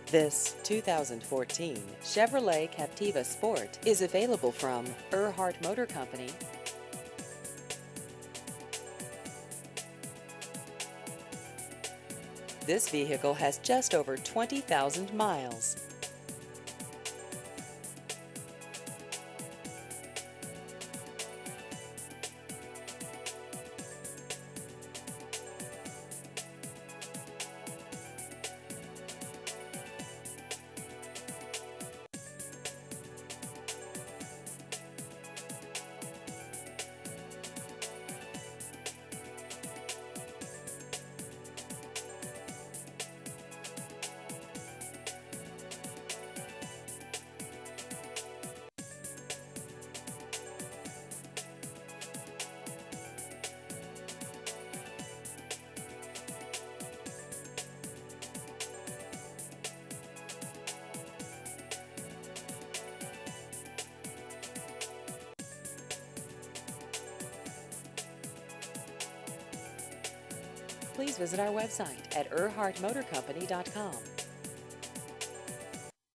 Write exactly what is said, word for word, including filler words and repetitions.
This two thousand fourteen Chevrolet Captiva Sport is available from Earhart Motor Company. This vehicle has just over twenty thousand miles. Please visit our website at earhart motor company dot com.